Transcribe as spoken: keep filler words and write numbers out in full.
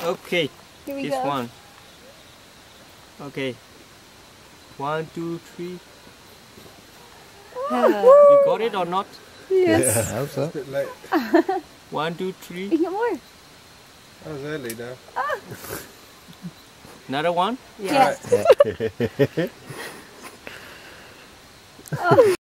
Okay, Here we this go. one. Okay. One, two, three. You got it or not? Yes. Yeah, I hope so. A bit late. One, two, three. You get more. That was early now. Another one? Yes. Right. Yeah.